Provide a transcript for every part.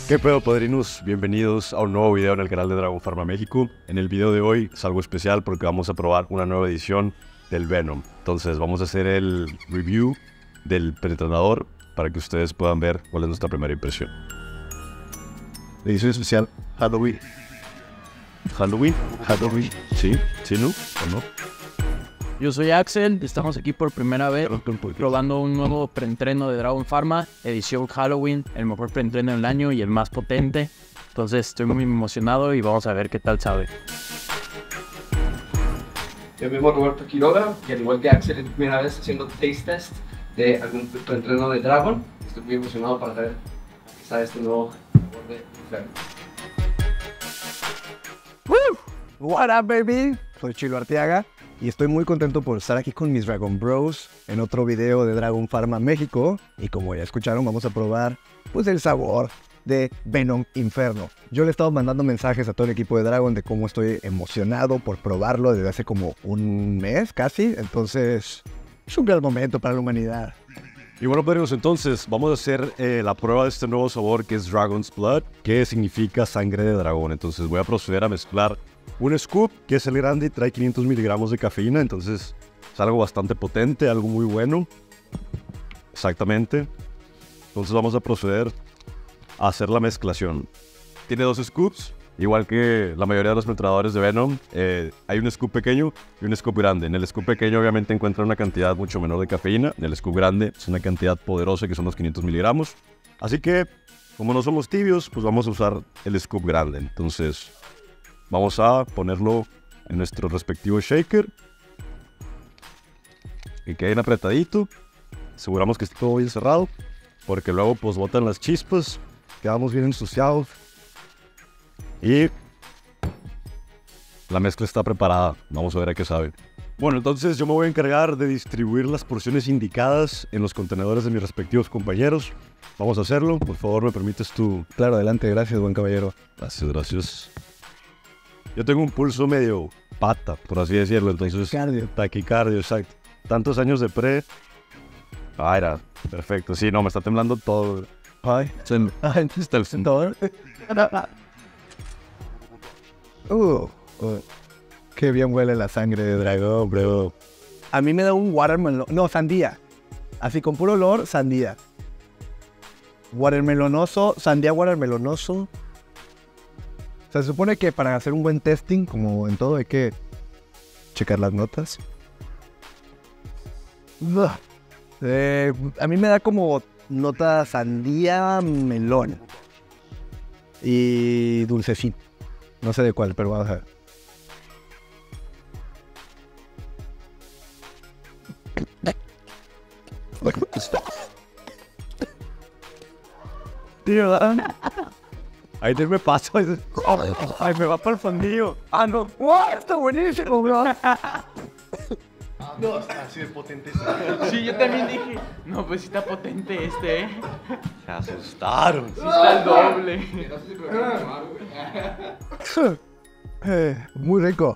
¿Qué pedo, padrinos? Bienvenidos a un nuevo video en el canal de Dragon Pharma México. En el video de hoy es algo especial porque vamos a probar una nueva edición del Venom. Entonces vamos a hacer el review del pretrenador para que ustedes puedan ver cuál es nuestra primera impresión. Edición especial Halloween. ¿Halloween? ¿Halloween? ¿Sí? ¿Sí, no? ¿O no? Yo soy Axel, estamos aquí por primera vez probando un nuevo preentreno de Dragon Pharma, edición Halloween, el mejor preentreno del año y el más potente. Entonces estoy muy emocionado y vamos a ver qué tal sabe. Yo mismo Roberto Quiroga, y al igual que Axel es mi primera vez haciendo taste test de algún preentreno de Dragon. Estoy muy emocionado para ver qué sabe este nuevo sabor de Inferno. What up, baby? Soy Chilo Arteaga y estoy muy contento por estar aquí con mis Dragon Bros en otro video de Dragon Pharma México. Y como ya escucharon, vamos a probar pues el sabor de Venom Inferno. Yo le he estado mandando mensajes a todo el equipo de Dragon de cómo estoy emocionado por probarlo desde hace como un mes casi. Entonces es un gran momento para la humanidad. Y bueno, padrinos, entonces vamos a hacer la prueba de este nuevo sabor que es Dragon's Blood, que significa sangre de dragón. Entonces voy a proceder a mezclar un scoop, que es el grande y trae 500 miligramos de cafeína. Entonces es algo bastante potente, algo muy bueno. Exactamente. Entonces vamos a proceder a hacer la mezclación. Tiene dos scoops, igual que la mayoría de los filtradores de Venom. Hay un scoop pequeño y un scoop grande. En el scoop pequeño obviamente encuentra una cantidad mucho menor de cafeína. En el scoop grande es una cantidad poderosa que son los 500 miligramos. Así que, como no somos tibios, pues vamos a usar el scoop grande. Entonces vamos a ponerlo en nuestro respectivo shaker. Que quede bien apretadito. Aseguramos que esté todo bien cerrado, porque luego pues botan las chispas. Quedamos bien ensuciados. Y la mezcla está preparada. Vamos a ver a qué sabe. Bueno, entonces yo me voy a encargar de distribuir las porciones indicadas en los contenedores de mis respectivos compañeros. Vamos a hacerlo. Por favor, ¿me permites tú? Claro, adelante, gracias, buen caballero. Gracias, gracias. Yo tengo un pulso medio pata, por así decirlo. Entonces, taquicardio, exacto. Tantos años de pre. Ah, era perfecto. Sí, no, me está temblando todo. Ay, Está el sentador. Qué bien huele la sangre de dragón, bro. A mí me da un watermelon, no, sandía. Así con puro olor, sandía. Watermelonoso, sandía watermelonoso. O sea, se supone que para hacer un buen testing, como en todo, hay que checar las notas. A mí me da como nota sandía, melón. Y dulcecito. No sé de cuál, pero vamos a ver. Tío, ahí te me paso. Ay, me va para el fondillo. Ah, no. ¡Wow! Está buenísimo, bro. No, está así de potente. Sí, yo también dije, no, pues sí está potente este, ¿eh? Se asustaron. Sí está el doble. No sé si prefiero tomar, güey. Muy rico.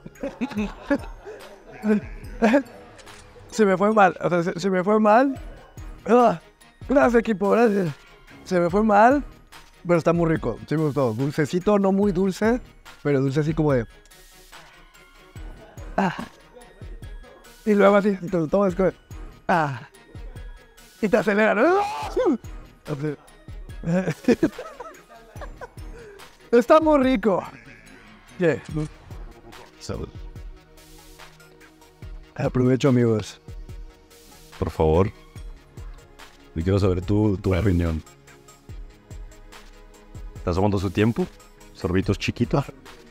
Se me fue mal. O sea, se me fue mal. Gracias, equipo, gracias. Se me fue mal, pero está muy rico. Sí me gustó. Dulcecito, no muy dulce, pero dulce así como de... Y luego así, te lo tomas como... Y te acelera, ¿no? Está muy rico. ¿Qué? Salud. Aprovecho, amigos. Por favor. Yo quiero saber tu opinión. ¿Estás tomando su tiempo? Sorbitos chiquitos.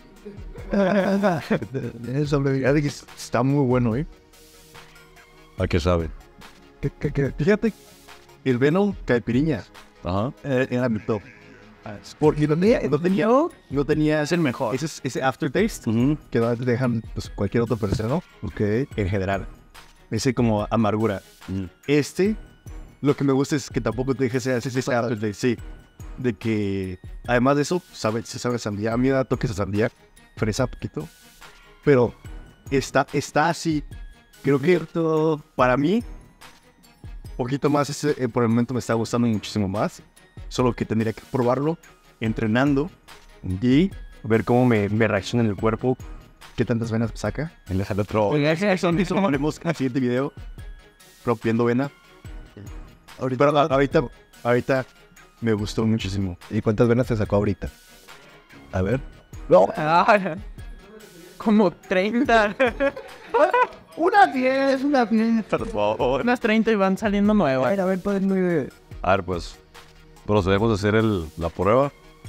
Está muy bueno, ¿eh? ¿A qué sabe? Fíjate, el Venom caipiriña Ajá. era mi top. Porque no tenía Es el mejor. ese aftertaste que no te dejan pues, cualquier otra persona, en general. Ese como amargura. Lo que me gusta es que tampoco te deje ese aftertaste, sí. De que, además de eso, se sabe sandía. A mí me da toques de sandía, fresa poquito. Pero está así. Creo que para mí, poquito más, por el momento me está gustando muchísimo más. Solo que tendría que probarlo entrenando y ver cómo me reacciona en el cuerpo, qué tantas venas saca. En el otro. Eso haremos en el siguiente video. Rompiendo vena. Pero ahorita me gustó muchísimo. ¿Y cuántas venas te sacó ahorita? A ver. No. Como 30. Unas 10. Por favor. Unas 30 y van saliendo nuevas. A ver, pues muy bien. A ver, pues, procedemos a hacer la prueba.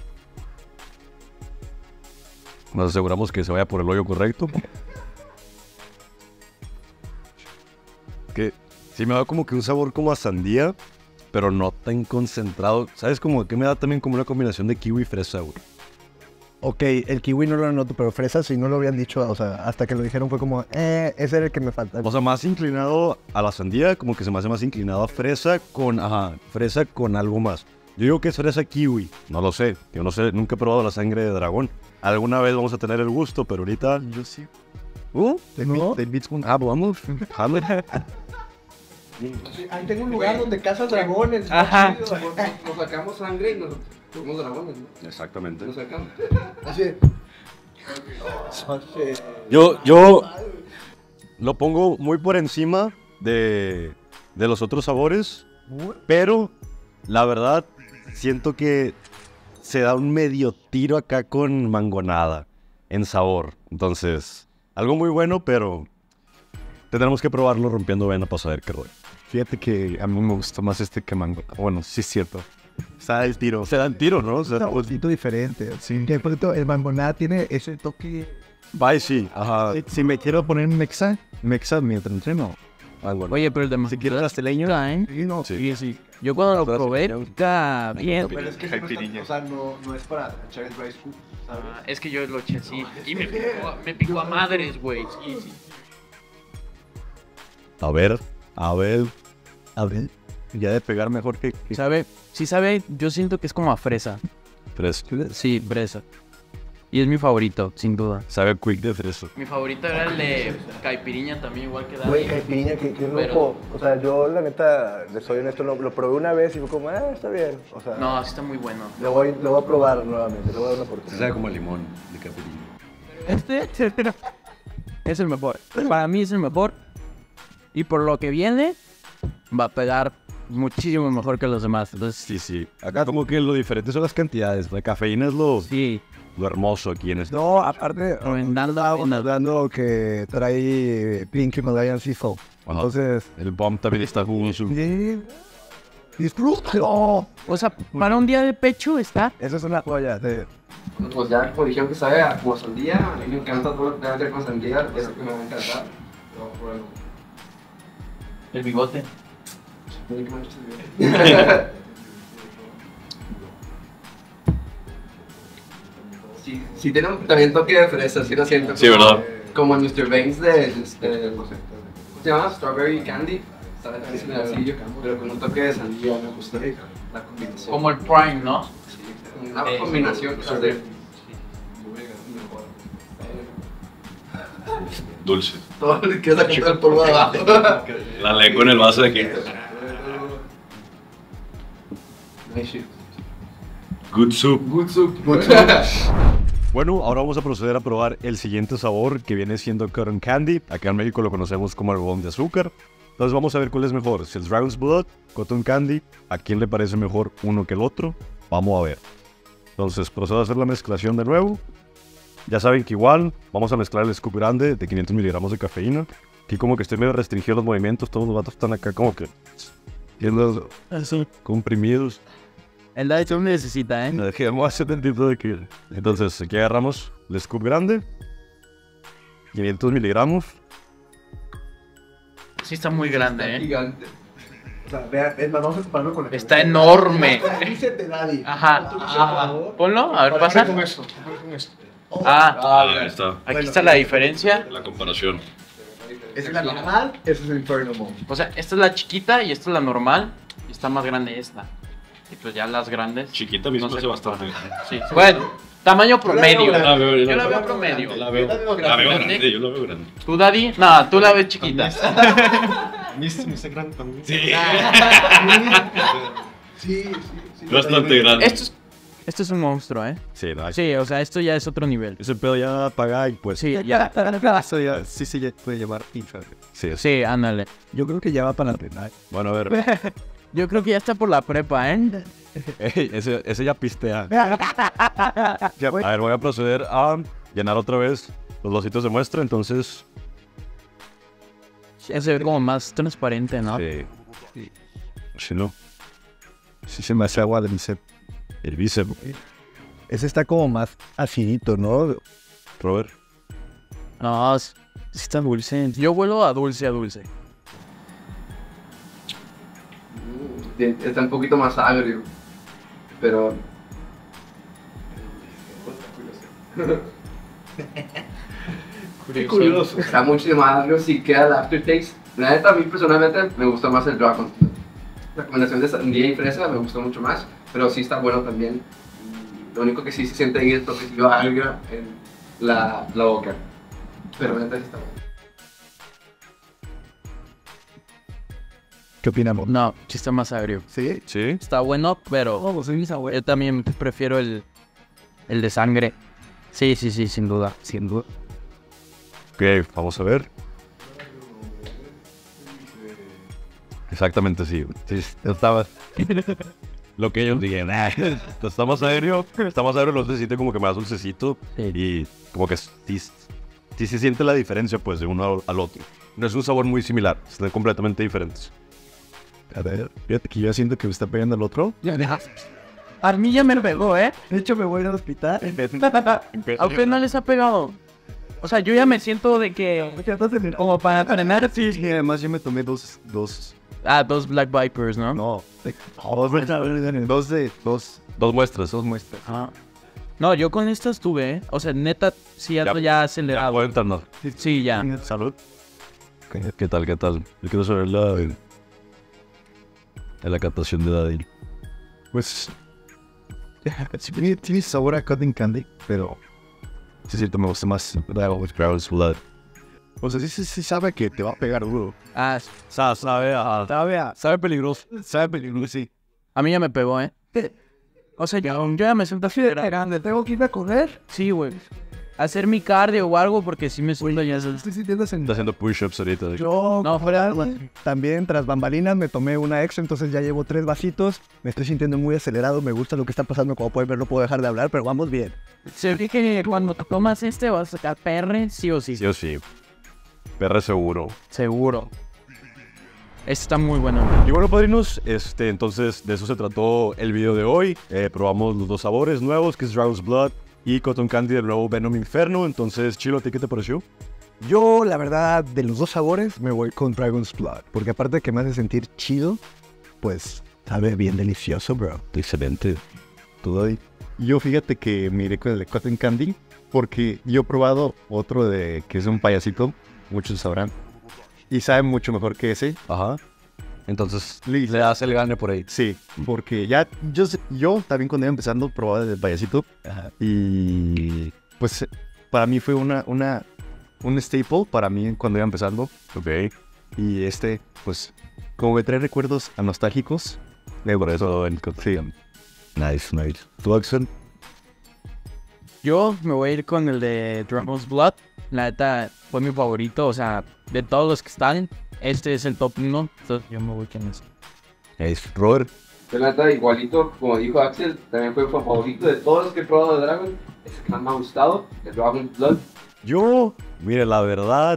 Nos aseguramos que se vaya por el hoyo correcto. Que sí me da como que un sabor como a sandía, pero no tan concentrado. ¿Sabes como que me da también como una combinación de kiwi y fresa, güey? Ok, el kiwi no lo noto, pero fresa sí no lo habían dicho, o sea, hasta que lo dijeron fue como, ese era el que me falta. O sea, más inclinado a la sandía, como que se me hace más inclinado a fresa con algo más. Yo digo que es fresa kiwi, no lo sé. Yo no sé, nunca he probado la sangre de dragón. Alguna vez vamos a tener el gusto, pero ahorita yo sí. Te invito con... vamos. Ahí tengo un lugar donde cazas dragones. Ajá. Nos sacamos sangre y nos comemos dragones, ¿no? Exactamente. Nos sacamos. Así. Yo lo pongo muy por encima de los otros sabores, pero la verdad siento que se da un medio tiro acá con mangonada en sabor. Entonces, algo muy bueno, pero tendremos que probarlo rompiendo vena para saber qué rollo. Fíjate que a mí me gusta más este que mango. Bueno, sí es cierto. Se da el tiro. Se da el tiro, ¿no? O sea, Un poquito diferente. Sí. Que por cierto, el mangonada tiene ese toque. bye, sí. Ajá. Si me quiero poner mexa mientras entreno. Bueno. Oye, pero el de Si quieres pasteleño. ¿eh? No, Sí. Yo cuando lo probé, está bien. Pero es que o sea, no es para echar el rice cook, ¿sabes? Es que yo lo eché así. Y me picó a madres, güey. A ver. Ya de pegar mejor que... ¿Sabe? Sí sabe, yo siento que es como a fresa. Fresco. Sí, fresa. Y es mi favorito, sin duda. Sabe a quick de fresco. Mi favorito era el de caipiriña también, igual que Dani. Güey, caipirinha, que Pero- loco. O sea, yo la neta, les soy honesto, lo probé una vez y fue como, está bien. O sea, No, así está muy bueno. lo voy a probar nuevamente, le voy a dar una oportunidad. Sabe como a limón de capirino. Este es el mejor. Para mí es el mejor. Y por lo que viene, va a pegar muchísimo mejor que los demás. Entonces, Sí. Acá como que lo diferente son las cantidades. La cafeína es lo sí. hermoso aquí en este. No, aparte, Recomendando hablando que trae Pink Himalayan Sea Salt. Ajá. Entonces, El bomb también está jugoso. disfrútalo. O sea, para un día de pecho está. Eso es una joya. Pues ya, como dijeron que sabe a como sandía, a mí me encanta todo lo que tenga que ver con sandía, eso que me va a encantar. Pero bueno, El bigote. tiene que manchar el Sí, tiene también toque de fresa, sí lo siento. Sí, como- ¿verdad? Como el Mr. Banks ¿cómo se llama? Strawberry Candy. Sabe también similarcillo, pero con un toque de sandía, me gusta la combinación. Como el Prime, ¿no? Sí, una combinación que hace Dulce. todo lo que saca el polvo de abajo. La lengua en el vaso de aquí. Good soup. Good soup. Bueno, ahora vamos a proceder a probar el siguiente sabor que viene siendo Cotton Candy. Acá en México lo conocemos como algodón de azúcar. Entonces vamos a ver cuál es mejor, si es Dragon's Blood, Cotton Candy, a quién le parece mejor uno que el otro. Vamos a ver. Entonces procedo a hacer la mezclación de nuevo. Ya saben que igual vamos a mezclar el scoop grande de 500 miligramos de cafeína. Aquí como que estoy medio restringido los movimientos, todos los vatos están acá como que... Viendo comprimidos. El Diet Soul necesita, ¿eh? No, dejemos hacer el tipo de que... Entonces, aquí agarramos el scoop grande. 500 miligramos. Sí está muy grande, ¿eh? Gigante. O sea, vean, vamos a compararlo con la Está enorme. Dice de nadie. Ajá. Ponlo, a ver, pasa. Con esto. Ah, está. aquí está la diferencia. La comparación. Esa es la normal, ese es el Inferno Mode. O sea, esta es la chiquita y esta es la normal. Y está más grande esta. Y pues ya las grandes. Chiquita mismo no hace se bastante. comparan. Sí. Bueno, tamaño promedio. grande. Yo la veo promedio. La veo grande, yo la veo grande. ¿Tú, Daddy? No, tú la ves chiquita. Me está grande también. Sí. Sí. Bastante grande. Esto es Este es un monstruo, ¿eh? Sí, no, Sí, o sea, esto ya es otro nivel. ese pedo ya paga y pues... Sí, ya. Eso ya, sí, ya puede llamar inferior. Sí, sí. Sí, ándale. Yo creo que ya va para la pena. Bueno, a ver. Yo creo que ya está por la prepa, ¿eh? Ey, ese ya pistea. A ver, voy a proceder a llenar otra vez los vasitos de muestra, entonces... Ya se ve como más transparente, ¿no? Sí. Si no, Sí se me hace agua de mi sed. el bíceps. Ese está como más acidito, ¿no? Robert. No, sí está dulce. Yo vuelvo a dulce, a dulce. Está un poquito más agrio, pero... Qué curioso. Está mucho más agrio si queda el aftertaste. La neta, a mí personalmente me gusta más el Dragon. La combinación de sandía y fresa me gustó mucho más, pero sí está bueno también. Lo único que sí se siente ahí es el toquecillo agrio en la boca. Pero la neta sí está bueno. ¿Qué opinamos? No, sí está más agrio. ¿Sí? Sí. Está bueno, pero yo también prefiero el de sangre. Sí, sin duda. Sin duda. Ok, vamos a ver. Exactamente, sí. Sí, estaba... Lo que ellos digan, está más agrio, lo se siente como que más dulcecito Sí. y como que sí se siente la diferencia pues de uno al otro. No es un sabor muy similar, están completamente diferentes. A ver, fíjate que yo siento que me está pegando el otro. A mí ya me pegó, ¿eh? De hecho, me voy a ir al hospital. ¿A usted no les ha pegado? O sea, yo ya me siento de que... Como para frenar, sí. Y además yo me tomé dos. Ah, dos Black Vipers, ¿no? No. Dos muestras. Ajá. No, yo con estas tuve, ¿eh? O sea, neta, sí ando ya Ya acelerado. puedo entrar. Sí, ya. Salud. ¿Qué tal? Yo quiero saber la captación de Daddy. Pues. Tiene sabor a cotton candy, pero. Sí, es cierto, me gusta más. Dragon's Blood. O sea, sí sabe que te va a pegar duro. Ah, Sabe peligroso. Sabe peligroso, sí. a mí ya me pegó, ¿eh? O sea, yo ya me siento acelerado. ¿Tengo que ir a correr? Sí, güey. Hacer mi cardio o algo porque sí me siento ya... Estoy sintiendo Está haciendo push-ups ahorita. Yo, No, fuera... también tras bambalinas me tomé una extra, entonces ya llevo 3 vasitos. Me estoy sintiendo muy acelerado, me gusta lo que está pasando, como pueden ver no puedo dejar de hablar, pero vamos bien. Se ve que cuando te tomas este vas a sacar PR, sí o sí. Sí o sí. PR seguro. Seguro. Este está muy bueno. Y bueno, padrinos, entonces de eso se trató el video de hoy. Probamos los dos sabores nuevos, que es Dragon's Blood y Cotton Candy del nuevo Venom Inferno. Entonces, Chilo, ¿a ti qué te pareció? Yo, la verdad, de los dos sabores me voy con Dragon's Blood, porque aparte de que me hace sentir chido, pues sabe bien delicioso, bro. Excelente. Todo ahí. Yo fíjate que me iré con el de cotton candy, porque yo he probado otro de que es un payasito, muchos sabrán, y sabe mucho mejor que ese. Ajá. Entonces, Le das el gane por ahí. Sí, porque ya yo también cuando iba empezando probaba el payasito y pues para mí fue un staple para mí cuando iba empezando. Ok. Y pues como que trae recuerdos a nostálgicos. Por eso en Sí. Nice. ¿Tú, Axel? Yo me voy a ir con el de Dragon's Blood. La neta fue mi favorito. O sea, de todos los que están, este es el top 1. Entonces yo me voy con este. Es Robert. Yo la neta, igualito, como dijo Axel, también fue mi favorito de todos los que he probado de Dragon. Es el que más me ha gustado, el Dragon's Blood. Yo, mire, la verdad,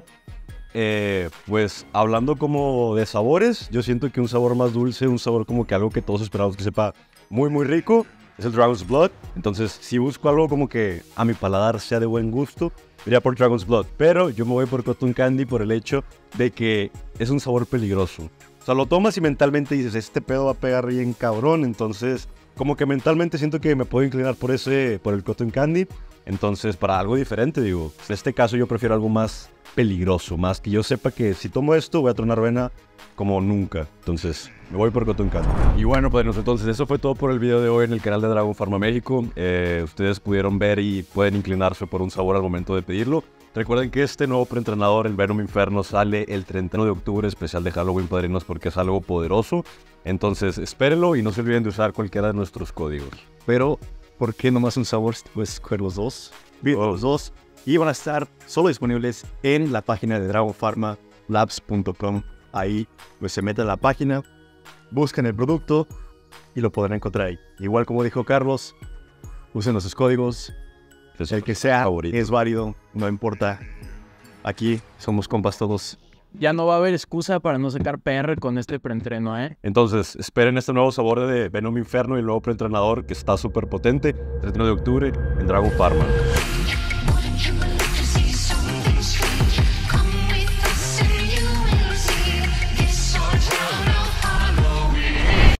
pues hablando como de sabores, yo siento que un sabor más dulce, un sabor como que algo que todos esperamos que sepa muy, muy rico, es el Dragon's Blood. Entonces, si busco algo como que a mi paladar sea de buen gusto, iría por Dragon's Blood. Pero yo me voy por Cotton Candy por el hecho de que es un sabor peligroso. O sea, lo tomas y mentalmente dices, este pedo va a pegar bien cabrón. Entonces, como que mentalmente siento que me puedo inclinar por el Cotton Candy. Entonces, para algo diferente, digo, en este caso yo prefiero algo más peligroso, más que yo sepa que si tomo esto voy a tronar vena como nunca. Entonces, me voy por Cotton Candy. Y bueno, pues entonces eso fue todo por el video de hoy en el canal de Dragon Pharma México. Ustedes pudieron ver y pueden inclinarse por un sabor al momento de pedirlo. Recuerden que este nuevo preentrenador, el Venom Inferno, sale el 31 de octubre, especial de Halloween, padrinos, porque es algo poderoso. Entonces, espérenlo y no se olviden de usar cualquiera de nuestros códigos. Pero ¿por qué nomás un sabor? Pues escoger los dos. Los dos. Y van a estar solo disponibles en la página de dragonpharmalabs.com. Ahí pues se meten a la página, buscan el producto y lo podrán encontrar ahí. Igual como dijo Carlos, usen los códigos. El que sea favorito es válido, no importa. Aquí somos compas todos. Ya no va a haber excusa para no sacar PR con este preentreno, ¿eh? Entonces, esperen este nuevo sabor de Venom Inferno y el nuevo preentrenador que está súper potente. 31 de octubre en Dragon Pharma.